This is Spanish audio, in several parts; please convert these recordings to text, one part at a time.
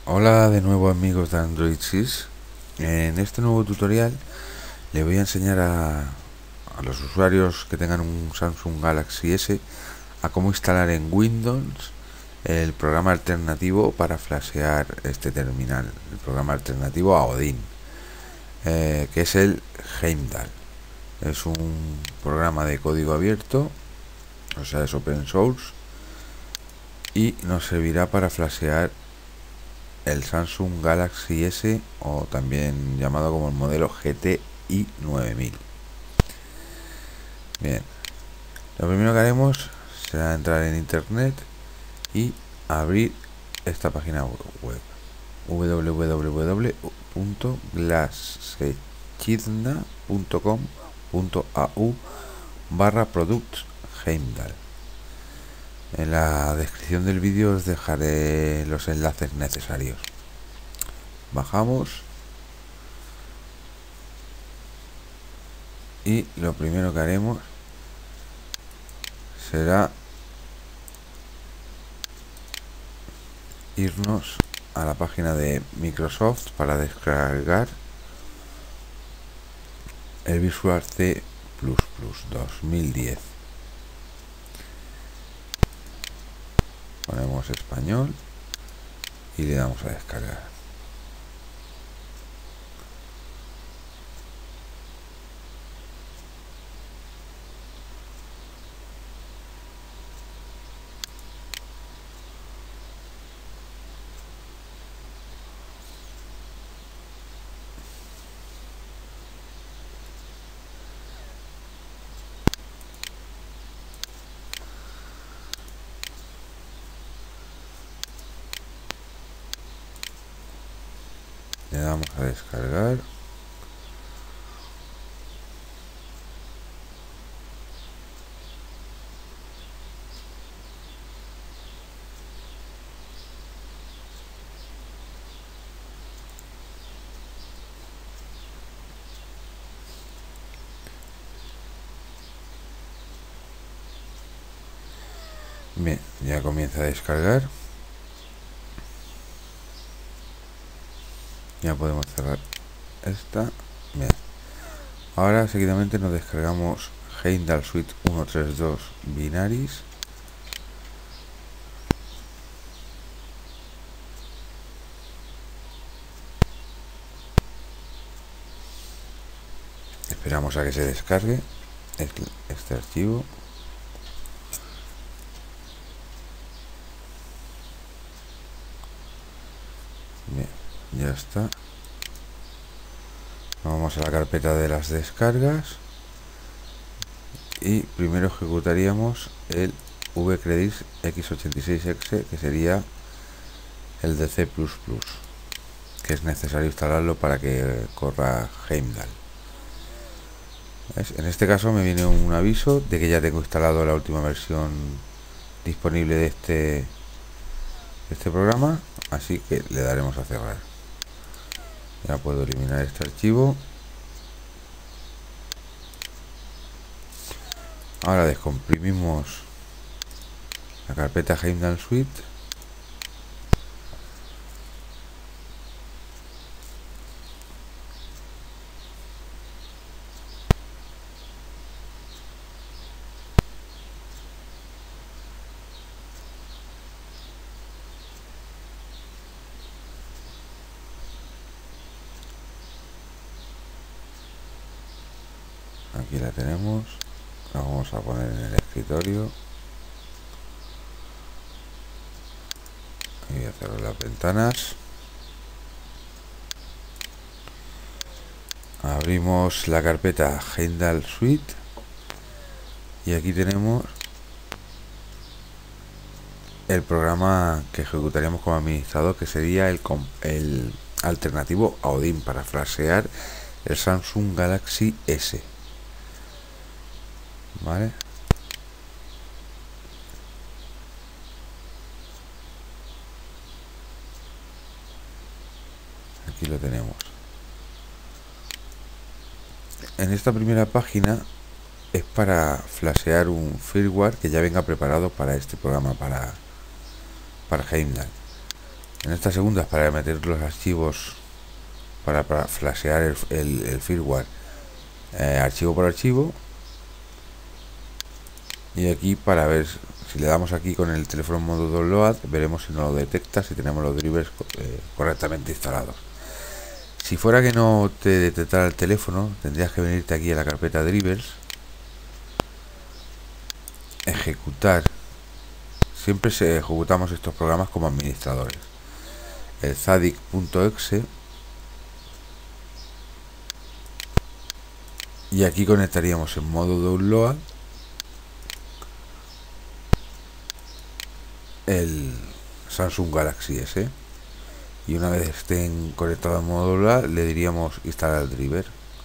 Hola de nuevo amigos de Android Sys. En este nuevo tutorial le voy a enseñar a los usuarios que tengan un Samsung Galaxy S a cómo instalar en Windows el programa alternativo para flashear este terminal, el programa alternativo a Odin, que es el Heimdall. Es un programa de código abierto, o sea, es open source, y nos servirá para flashear el Samsung Galaxy S, o también llamado como el modelo GTI 9000. Bien, lo primero que haremos será entrar en internet y abrir esta página web, www.glassechidna.com.au/products Heimdall. En la descripción del vídeo os dejaré los enlaces necesarios. Bajamos y lo primero que haremos será irnos a la página de Microsoft para descargar el Visual C++ 2010. Ponemos español y le damos a descargar. Le damos a descargar. Bien, ya comienza a descargar. Ya podemos cerrar esta. Bien. Ahora seguidamente nos descargamos Heimdall Suite 132 Binaries. Esperamos a que se descargue este archivo. Bien, ya está. Vamos a la carpeta de las descargas y primero ejecutaríamos el vcredits x86x, que sería el de C++, que es necesario instalarlo para que corra Heimdall. En este caso me viene un aviso de que ya tengo instalado la última versión disponible de este programa, así que le daremos a cerrar. Ya puedo eliminar este archivo. Ahora descomprimimos la carpeta Heimdall Suite. Aquí la tenemos. La vamos a poner en el escritorio y voy a cerrar las ventanas. Abrimos la carpeta Heimdall Suite y aquí tenemos el programa que ejecutaríamos como administrador, que sería el alternativo a Odin para flashear el Samsung Galaxy S. ¿Vale? Aquí lo tenemos. En esta primera página es para flashear un firmware que ya venga preparado para este programa, para Heimdall. En esta segunda es para meter los archivos, para flashear el firmware archivo por archivo. Y aquí para ver, si le damos aquí con el teléfono en modo download, veremos si no lo detecta, si tenemos los drivers correctamente instalados. Si fuera que no te detectara el teléfono, tendrías que venirte aquí a la carpeta drivers, ejecutar. Siempre ejecutamos estos programas como administradores. El zadic.exe, y aquí conectaríamos en modo download el Samsung Galaxy S, y una vez estén conectados en modo download le diríamos instalar el driver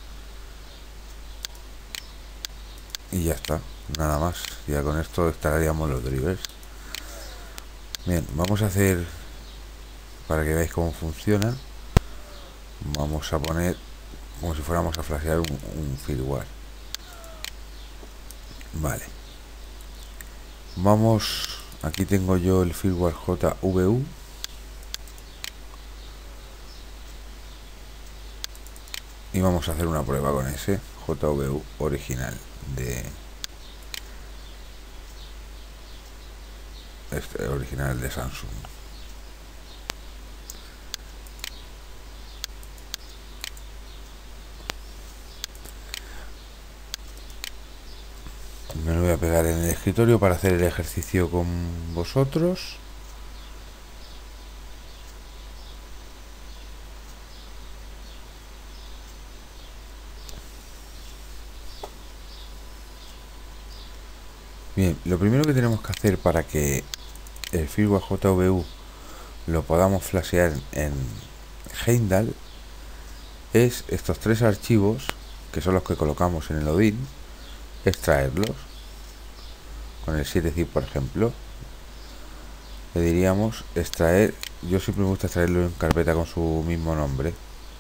y ya está, nada más. Ya con esto instalaríamos los drivers. Bien, vamos a hacer, para que veáis cómo funciona, vamos a poner como si fuéramos a flashear un firmware. Vale, vamos, aquí tengo yo el firmware JVU, y vamos a hacer una prueba con ese JVU original original de Samsung. Me lo voy a pegar en el escritorio para hacer el ejercicio con vosotros. Bien, lo primero que tenemos que hacer para que el firmware JVU lo podamos flashear en Heimdal es estos tres archivos, que son los que colocamos en el Odin, extraerlos. Con el 7zip, por ejemplo, le diríamos extraer. Yo siempre me gusta extraerlo en carpeta con su mismo nombre.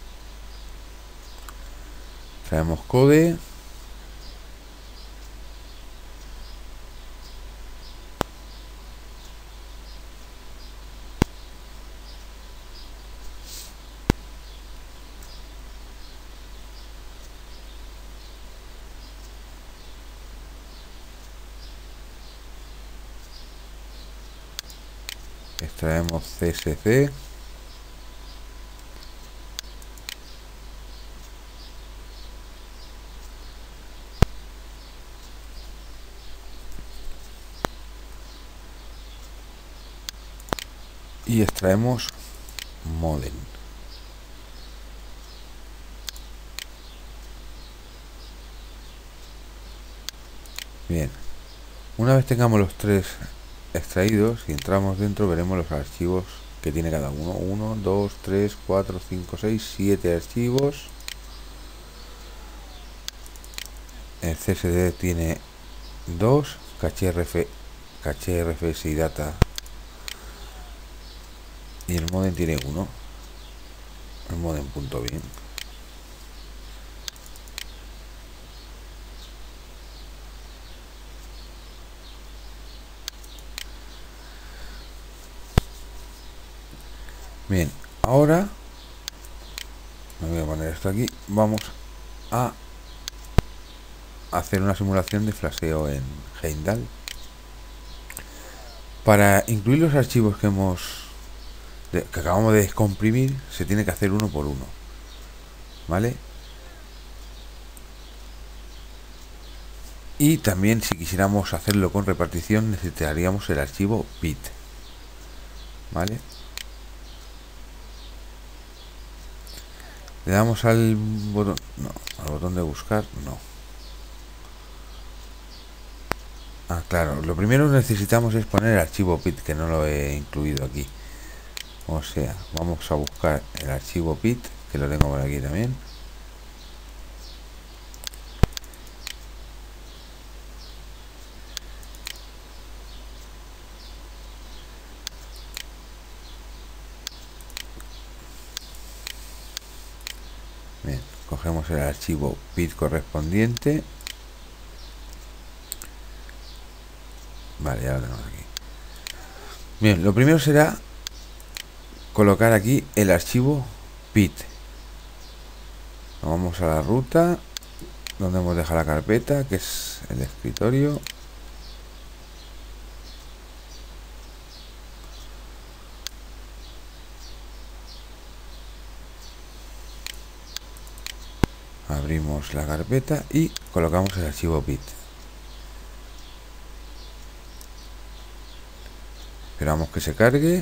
Traemos code, extraemos CSC, y extraemos modem. Bien, una vez tengamos los tres extraídos y entramos dentro, veremos los archivos que tiene cada uno. 1, 2, 3, 4, 5, 6, 7 archivos. El CSD tiene 2, caché RFS y data, y el modem tiene 1, el modem.bin. Bien, ahora me voy a poner esto aquí. Vamos a hacer una simulación de flasheo en Heimdal. Para incluir los archivos que acabamos de descomprimir, se tiene que hacer uno por uno, ¿vale? Y también, si quisiéramos hacerlo con repartición, necesitaríamos el archivo bit, ¿vale? Le damos al botón, no, al botón de buscar, no. Ah, claro, lo primero que necesitamos es poner el archivo bit, que no lo he incluido aquí. O sea, vamos a buscar el archivo bit, que lo tengo por aquí también. Bien, cogemos el archivo bit correspondiente. Vale, ya lo tenemos aquí. Bien, lo primero será colocar aquí el archivo pit. Vamos a la ruta donde hemos dejado la carpeta, que es el escritorio. Abrimos la carpeta y colocamos el archivo pit. Esperamos que se cargue.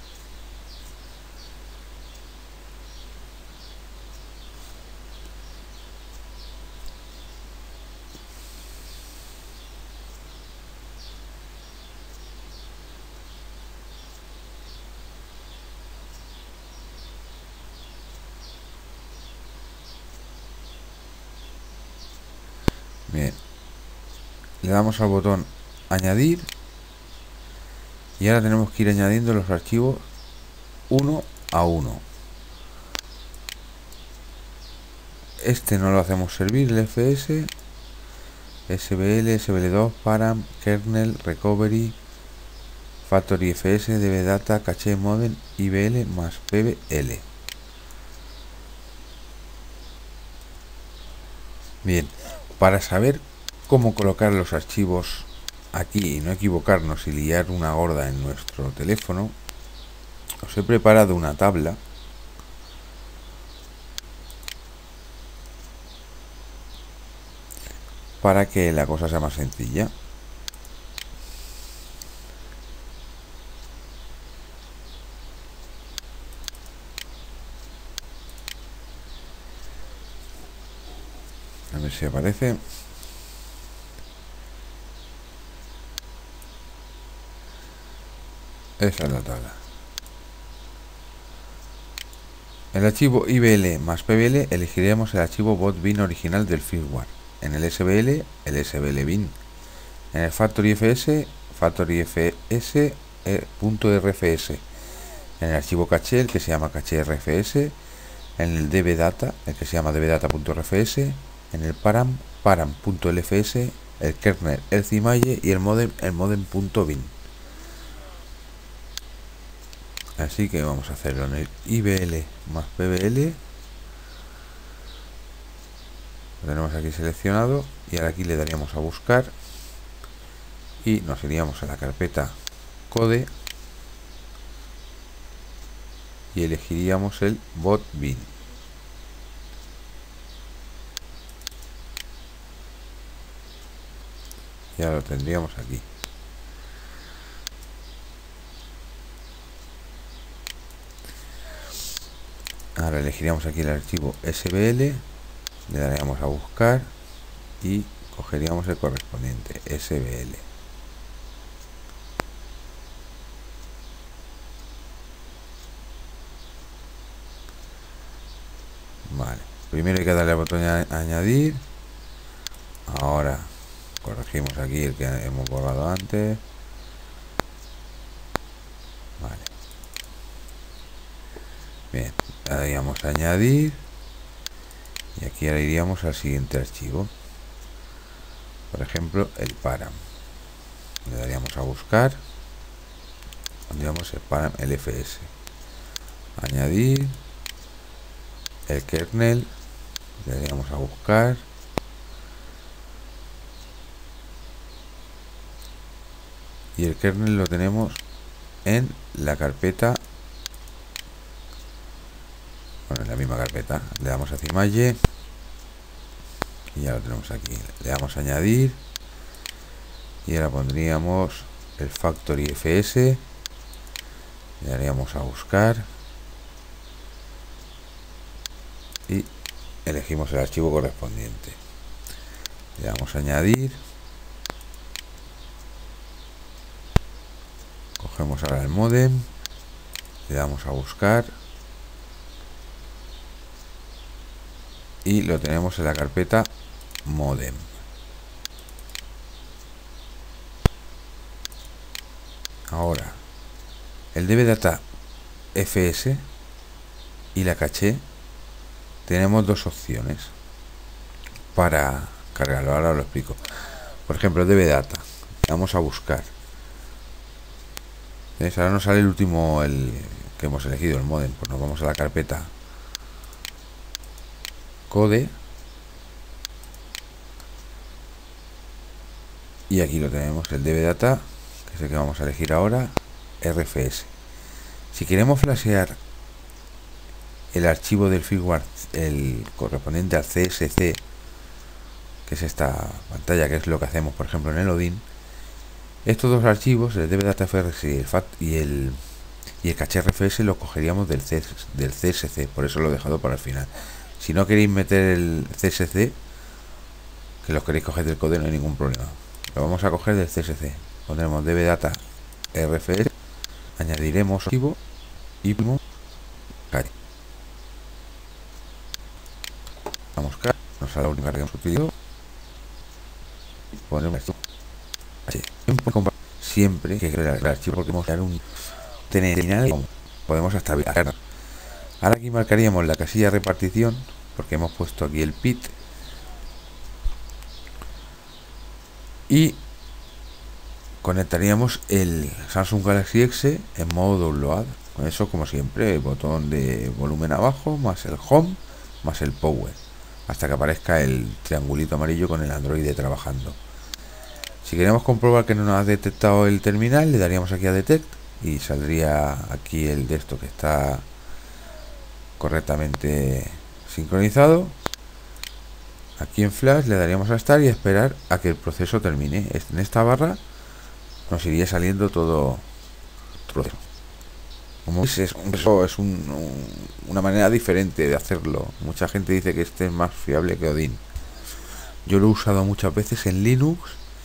Bien, le damos al botón añadir y ahora tenemos que ir añadiendo los archivos uno a uno. Este no lo hacemos servir, el FS, SBL, SBL2, Param, Kernel, Recovery, Factory FS, DB Data, Caché Modem, IBL más PBL. Bien, para saber cómo colocar los archivos aquí y no equivocarnos y liar una gorda en nuestro teléfono, os he preparado una tabla para que la cosa sea más sencilla. A ver si aparece. Esa es la tabla. El archivo IBL más PBL elegiremos el archivo bot.bin original del firmware. En el SBL, el SBL bin. En el Factory FS, Factory FS .rfs. En el archivo caché, el que se llama caché RFS. En el DB Data, el que se llama dbdata.rfs. En el Param, param.lfs. El kernel, el cimalle y el modem.bin. Así que vamos a hacerlo en el IBL más PBL. Lo tenemos aquí seleccionado y ahora aquí le daríamos a buscar y nos iríamos a la carpeta code y elegiríamos el bot.bin. Ya lo tendríamos aquí. Ahora elegiríamos aquí el archivo SBL, le daríamos a buscar y cogeríamos el correspondiente SBL. Vale, primero hay que darle al botón añadir. Ahora corregimos aquí el que hemos borrado antes. Vale. Bien, le daríamos a añadir y aquí ahora iríamos al siguiente archivo, por ejemplo el param. Le daríamos a buscar, pondríamos el param LFS, añadir el kernel, le daríamos a buscar y el kernel lo tenemos en la carpeta, bueno, en la misma carpeta. Le damos a cimalle y ya lo tenemos aquí. Le damos a añadir y ahora pondríamos el Factory FS, le daríamos a buscar y elegimos el archivo correspondiente. Le damos a añadir, cogemos ahora el modem, le damos a buscar y lo tenemos en la carpeta modem. Ahora el dbdata FS y la caché, tenemos dos opciones para cargarlo. Ahora lo explico. Por ejemplo, el dbdata, vamos a buscar. ¿Ves? Ahora nos sale el último, el que hemos elegido el modem, pues nos vamos a la carpeta code y aquí lo tenemos, el DB data, que es el que vamos a elegir ahora, RFS. Si queremos flashear el archivo del firmware, el correspondiente al CSC, que es esta pantalla, que es lo que hacemos por ejemplo en el Odin, estos dos archivos, el DB-Data FRS y el FAT y el caché RFS, lo cogeríamos del CSC, por eso lo he dejado para el final. Si no queréis meter el CSC, que los queréis coger del code, no hay ningún problema, lo vamos a coger del CSC. Pondremos DB-Data RFS, añadiremos archivo y caché. Vamos a nos sale la única que hemos utilizado, ponemos esto siempre que el archivo, porque vamos a dar un terminal, podemos hasta ver. Ahora aquí marcaríamos la casilla de repartición, porque hemos puesto aquí el PIT, y conectaríamos el Samsung Galaxy S en modo download. Con eso, como siempre, el botón de volumen abajo, más el home, más el power, hasta que aparezca el triangulito amarillo con el Android trabajando. Si queremos comprobar que no nos ha detectado el terminal, le daríamos aquí a Detect y saldría aquí el de esto que está correctamente sincronizado. Aquí en Flash le daríamos a Start y esperar a que el proceso termine. En esta barra nos iría saliendo todo el proceso. Como veis, es una manera diferente de hacerlo. Mucha gente dice que este es más fiable que Odin. Yo lo he usado muchas veces en Linux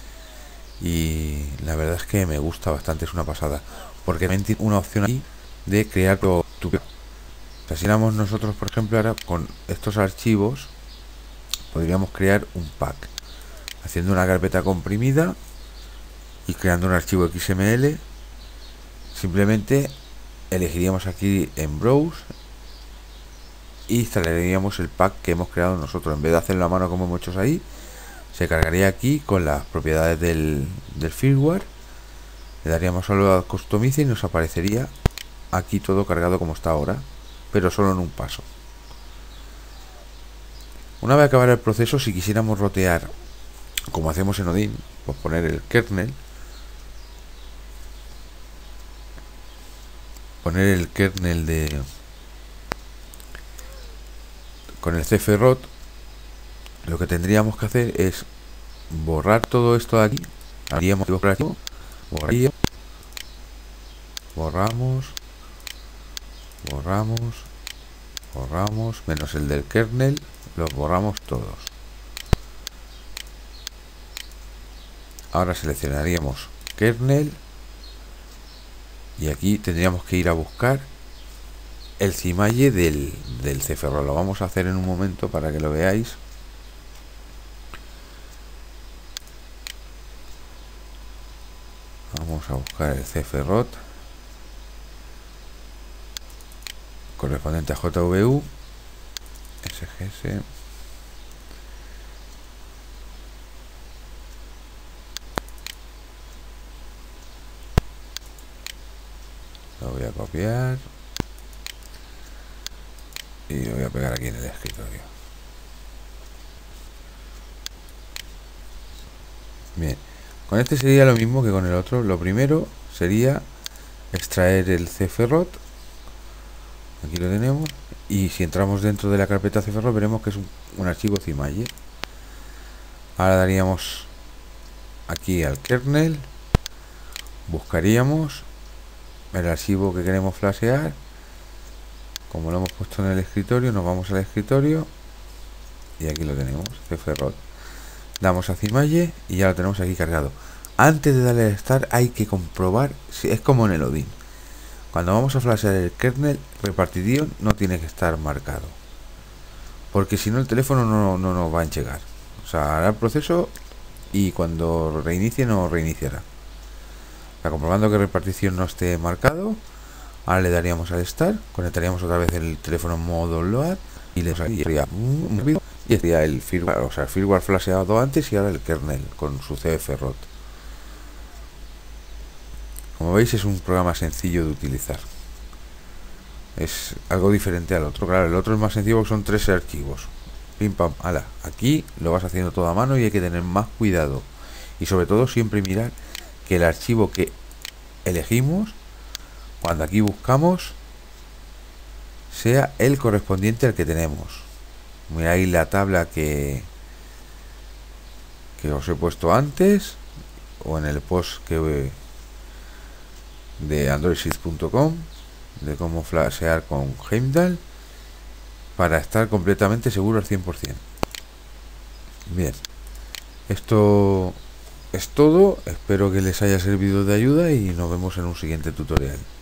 y la verdad es que me gusta bastante, es una pasada, porque también tiene una opción aquí de crear tu o sea, si éramos nosotros, por ejemplo, ahora con estos archivos podríamos crear un pack haciendo una carpeta comprimida y creando un archivo XML. Simplemente elegiríamos aquí en Browse y instalaríamos el pack que hemos creado nosotros. En vez de hacerlo a mano como hemos hecho ahí, se cargaría aquí con las propiedades del firmware, le daríamos solo a Customize y nos aparecería aquí todo cargado como está ahora, pero solo en un paso. Una vez acabado el proceso, si quisiéramos rotear como hacemos en Odin, pues poner el kernel, de con el CFROT, lo que tendríamos que hacer es borrar todo esto de aquí. Haríamos borramos, menos el del kernel, los borramos todos. Ahora seleccionaríamos kernel y aquí tendríamos que ir a buscar el cimalle del CFROT. Lo vamos a hacer en un momento para que lo veáis. Vamos a buscar el CFROT correspondiente a JVU SGS. Lo voy a copiar y lo voy a pegar aquí en el escritorio. Bien, con este sería lo mismo que con el otro. Lo primero sería extraer el CFROT. Aquí lo tenemos. Y si entramos dentro de la carpeta CFROT veremos que es un archivo cimalle. Ahora daríamos aquí al kernel. Buscaríamos el archivo que queremos flashear. Como lo hemos puesto en el escritorio, nos vamos al escritorio y aquí lo tenemos, CFROT. Damos a cimalle y ya lo tenemos aquí cargado. Antes de darle a Start hay que comprobar si es como en el Odin. Cuando vamos a flashear el kernel, repartición no tiene que estar marcado, porque si no el teléfono no nos va a llegar. O sea, hará el proceso y cuando reinicie no reiniciará. O sea, comprobando que repartición no esté marcado, ahora le daríamos al Start, conectaríamos otra vez el teléfono en modo download y le daría un vídeo y sería el firmware, o sea, el firmware flasheado antes y ahora el kernel con su CFROT. Como veis, es un programa sencillo de utilizar. Es algo diferente al otro. Claro, el otro es más sencillo porque son 3 archivos. Pim pam, ala. Aquí lo vas haciendo todo a mano y hay que tener más cuidado. Y sobre todo siempre mirar que el archivo que elegimos, cuando aquí buscamos, sea el correspondiente al que tenemos. Miráis la tabla que os he puesto antes, o en el post que de androidshift.com, de cómo flashear con Heimdall, para estar completamente seguro al 100%. Bien, esto es todo. Espero que les haya servido de ayuda y nos vemos en un siguiente tutorial.